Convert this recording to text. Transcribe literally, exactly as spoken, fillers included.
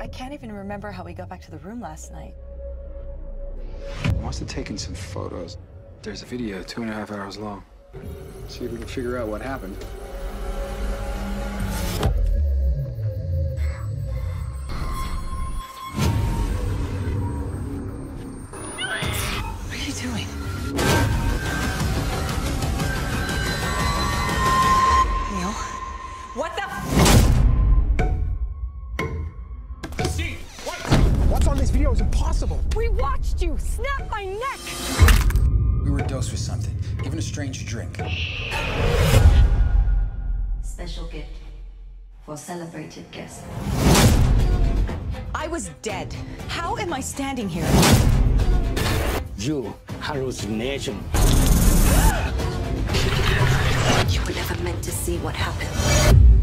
I can't even remember how we got back to the room last night. I must have taken some photos. There's a video two and a half hours long. See if we can figure out what happened. What are you doing? Neil? What the f- See, what? What's on this video is impossible. We watched you snap my neck! We were dosed with something, given a strange drink. Special gift for celebrated guests. I was dead. How am I standing here? You hallucination. You were never meant to see what happened.